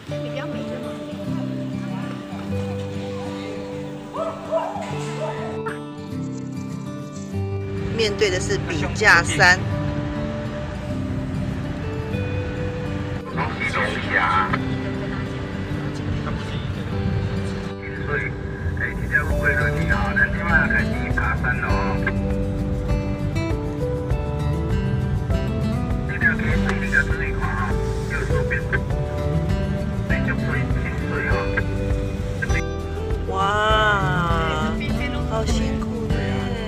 比较美的吗？ 面对的是笔架山。 所以，这只乌龟就是吼，咱即摆开始爬山咯。这条溪水你甲注意看吼，有所变动，你就可以潜水吼。 哇，好辛苦呢。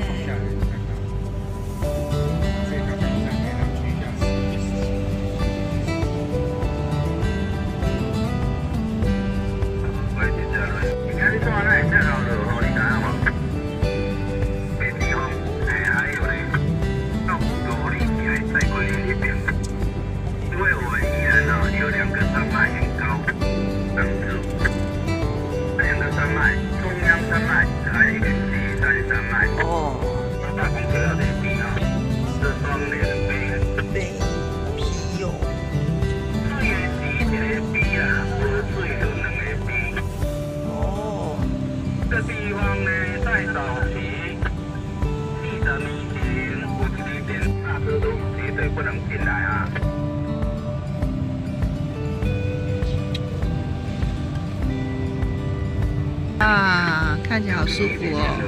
啊，看起来好舒服哦！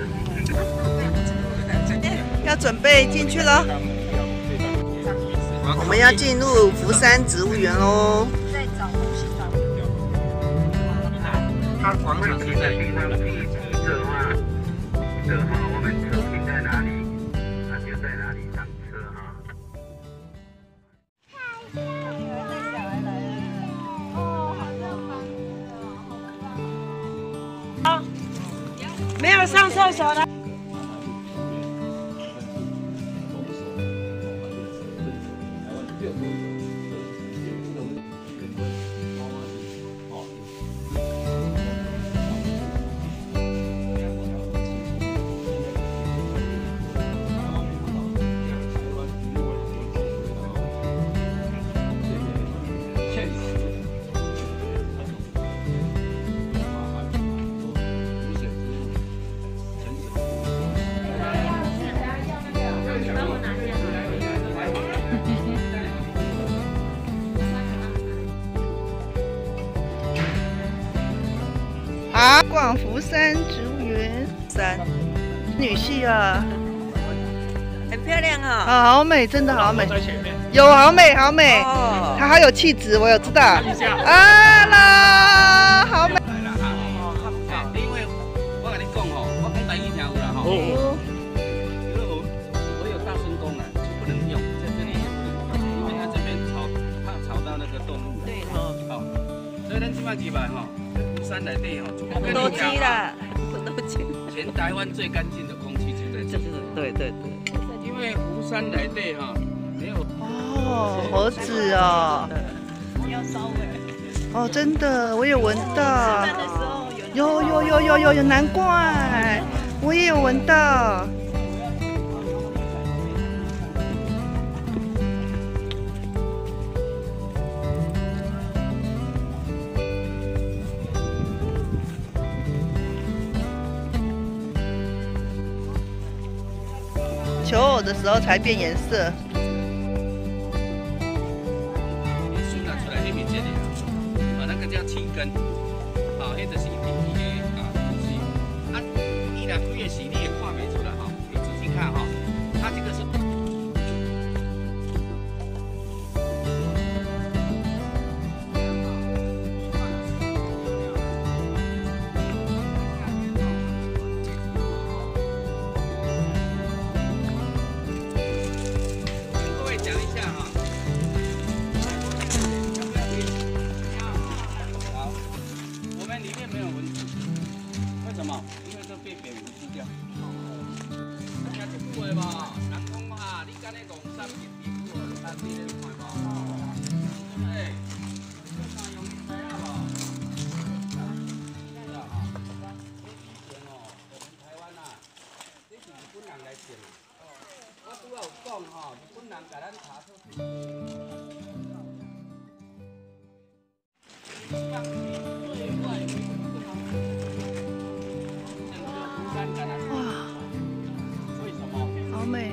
要准备进去了，我们要进入福山植物园喽。 在找东西找。 它广场是在地上地的话，我们车停在哪里，那就在哪里上车哈。 没有上厕所的。 好，逛福山植物园，女婿啊， 很漂亮哈、哦。 啊，好美，真的好美，有好美好美， 哦， 它好有气质，我有知道。啊啦，好美。 因为我跟你讲吼，我讲台语听有啦吼。因为我有大声公啊，就不能用，在这里也不能用，因为它这边怕吵到那个动物。 对哦。好，所以咱这摆几摆吼，福山内底吼， 不都鸡啦，不都鸡。 全台湾最干净的空气就在这里。 对对对。 因为福山内底哈没有。 哦，猴子哦。 要稍微。 哦，真的，我有闻到。 吃饭的时候有，难怪，我也有闻到。求偶的时候才变颜色。 你树拿出来那边这里啊，那个叫气根，好，那就是伊的东西。啊，伊若开的时你也看不出来哈，你仔细看哈，它这个是。 哇，好美！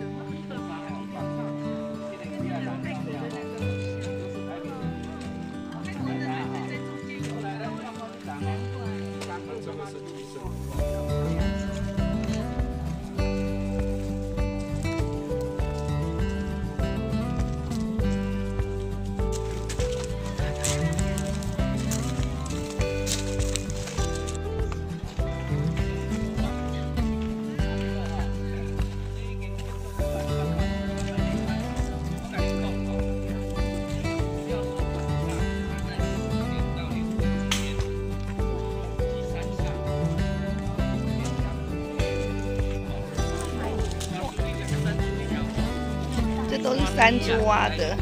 这都是山猪挖的。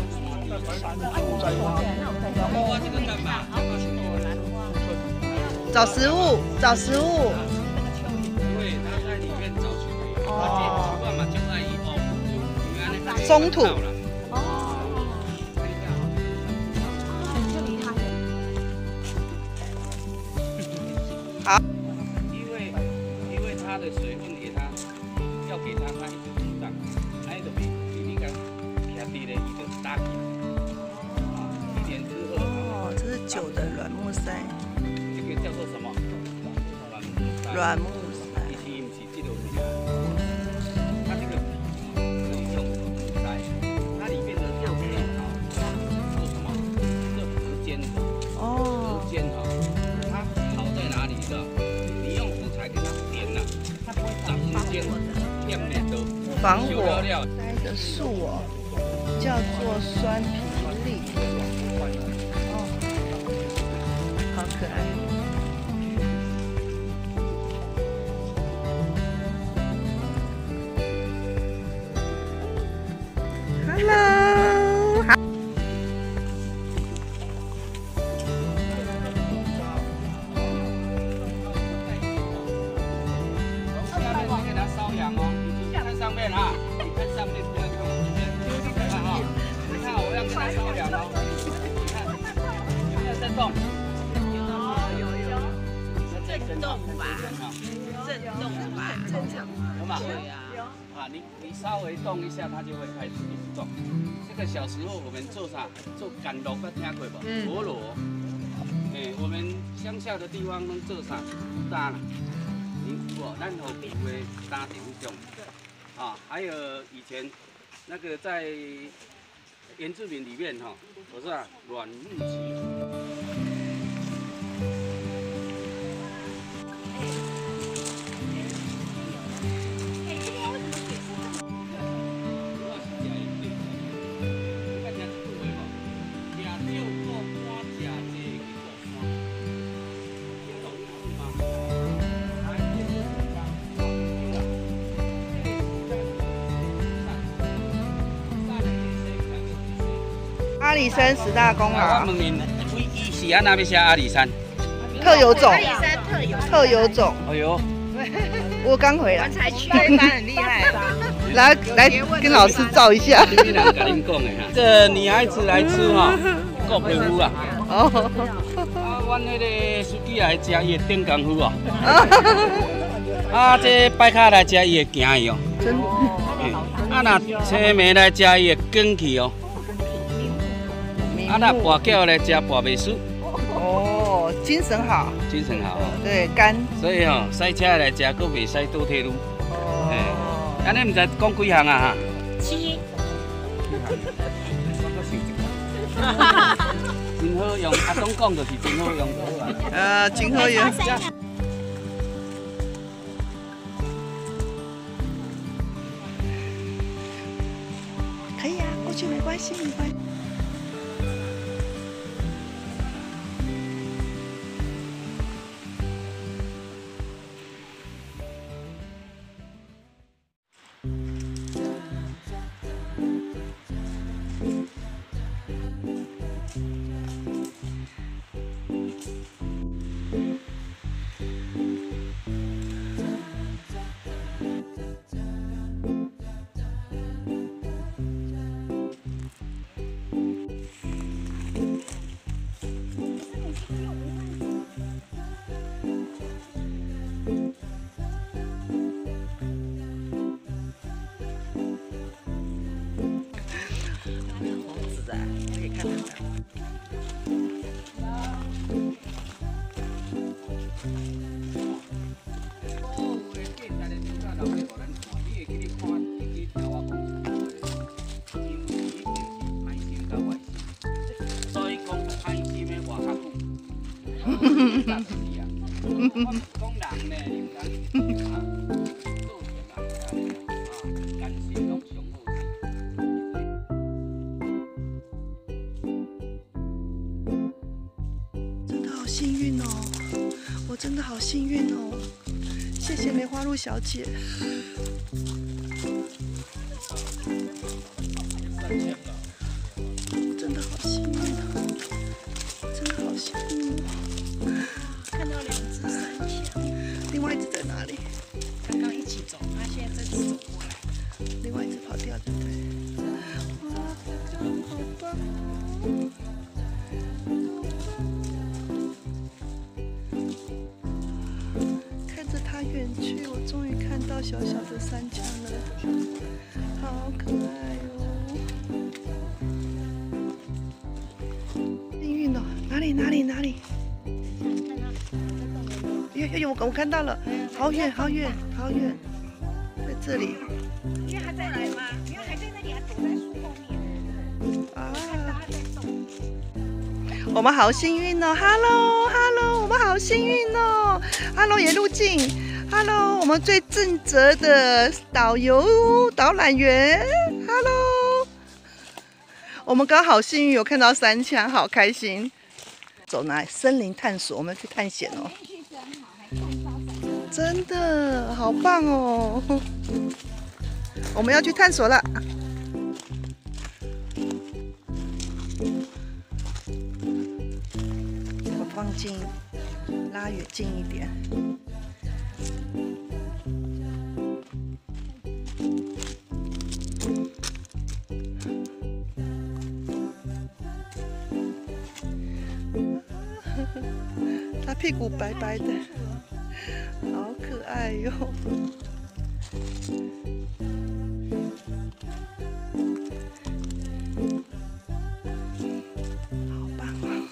找食物，找食物。松土。好。 因为它的水分给它，要给它，它一直膨胀，它一直比你讲偏低的一个大体。1年之后。 哦，这是酒的软木塞。 这个叫做什么？ 软木塞。 以前不是这种名，它这个皮可以用木塞，它里面的肉料做什么？这时间的。 哦。 时间哈，它好在哪里的？你用火柴给它点了，它不会长时间，变美都防火栽的树哦，叫做酸皮栗。哦，好可爱。Hello， 好。 给它瘙痒哦，你看上面啊，你看上面，不要看我这边，你看哈，你看我要给它瘙痒哦，你看有没有在动？有，震动吧，震动吧，有吗？有啊，你稍微动一下，它就会开始一直动。这个小时候我们做啥？做甘露，捌听过无？陀螺。我们乡下的地方拢做啥？打啦。咱好皮的打点那种，啊，还有以前那个在原住民里面哈，我说软木齐。 阿里山10大功劳。 我问您，伊是安那要写阿里山？ 特有种。 阿里山特有种。 哎呦， 我刚回来。 才去，那一班很厉害。 来跟老师照一下。 你人跟您讲的哈，这女孩子来吃哈，够皮肤啊。 哦。 啊，阮那个司机来吃伊会顶功夫哦。啊，这摆卡来吃伊会行伊哦。 真的。 啊，那青梅来吃伊会卷去哦。啊，那跋筊来吃跋袂输。 哦，精神好。 精神好哦。 对，肝。所以哦，赛车来吃，佫袂使倒退路。哦。安尼唔知讲几项啊？哈。7。真好用，阿东讲就是真好用。 真好用。可以啊，过去没关系，没关系。 猴子啊，可以看得到。 所以讲开心的话较久。讲人呢，你唔讲啊，做人啊，感情拢上好。 真的好幸运哦，我真的好幸运哦，谢谢梅花鹿小姐。真的好幸运哦，真的好幸运哦。 看到2只3枪， 另外一只在哪里？ 刚刚一起走，他现在这只走过来。 另外一只跑掉，对不对？哇，好棒哦！看着它远去，我终于看到小小的山羌了，好可爱哦！幸运哦，哪里？有，我看到了，好远，在这里。 因为还在来吗？因为还在那里，还躲在树后面。 啊！ 看到他在动。 我们好幸运哦 ！Hello， 我们好幸运哦 ！Hello 也入境 ，Hello 我们最尽责的导览员 ，Hello， 我们刚好幸运有看到山羌，好开心。走哪里？森林探索，我们去探险哦。真的好棒哦！我们要去探索了。我放近，拉远近一点。它屁股白白的。好可爱哟！好棒哦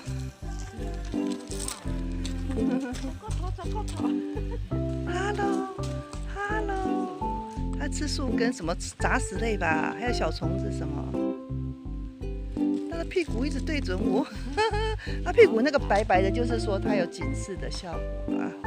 ！Hello， 它吃树根什么杂食类吧，还有小虫子什么。它的屁股一直对准我，它屁股那个白白的，就是说它有警示的效果啊。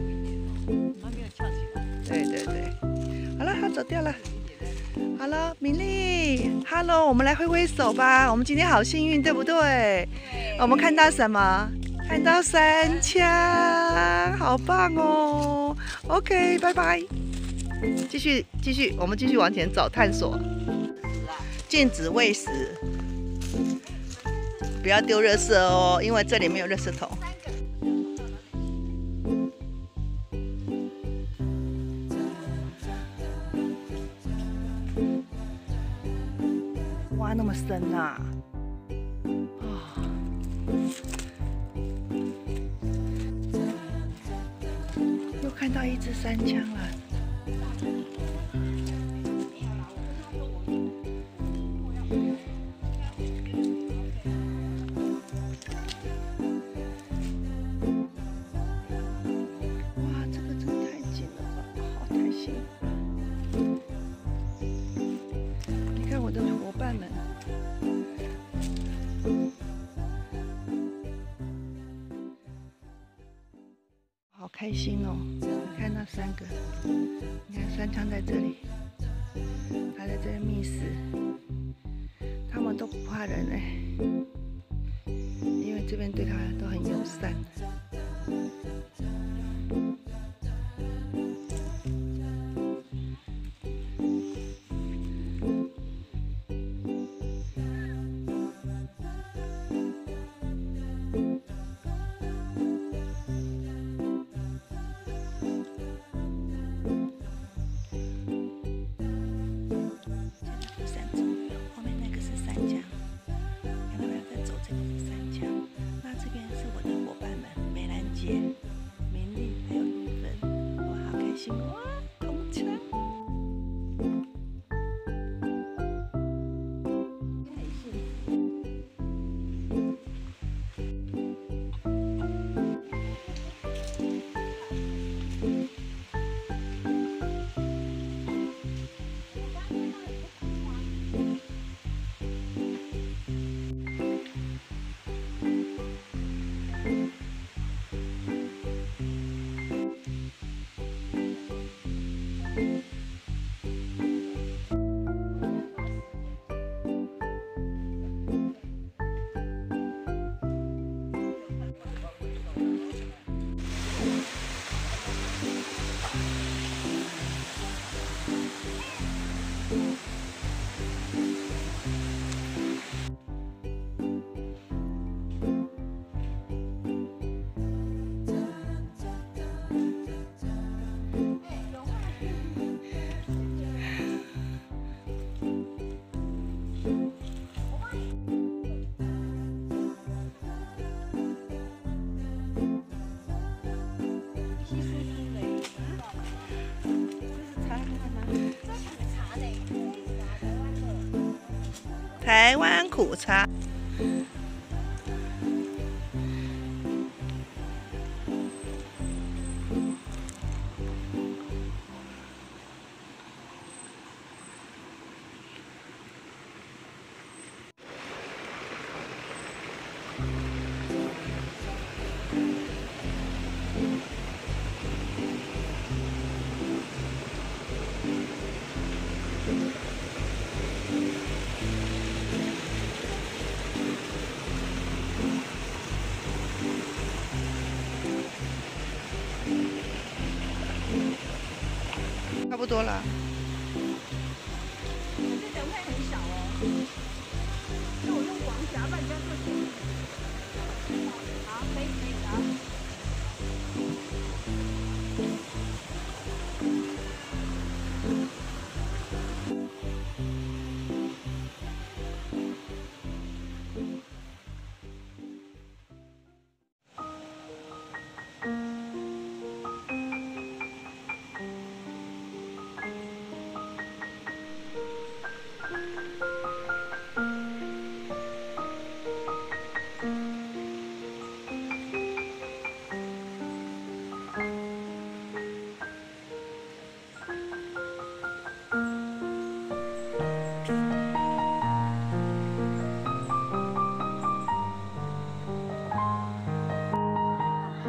对，好了，它走掉了。好了，敏丽 ，Hello， 我们来挥挥手吧。我们今天好幸运，对不对？我们看到什么？看到山羌，好棒哦。OK， 拜拜。继续，我们继续往前走，探索。禁止喂食，不要丢垃圾哦，因为这里没有垃圾桶。挖那么深呐！又看到一只山羌了。哇，这个真的太近了吧，好开心！你看我的伙伴们。好开心哦！你看那3个，你看山羌在这里，它在这里觅食，它们都不怕人哎，因为这边对它都很友善。后面那个是山羌，有没有在走？这个是山羌，那这边是我的伙伴姐、明丽还有玉芬，我好开心哇！同墙。台湾苦茶。差不多了。 这人会很小哦。那我用黄夹拌加这些。好，可以好。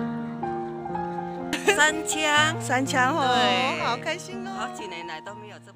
三枪， 三强哦， 对好开心哦！ 好几年来都没有这么。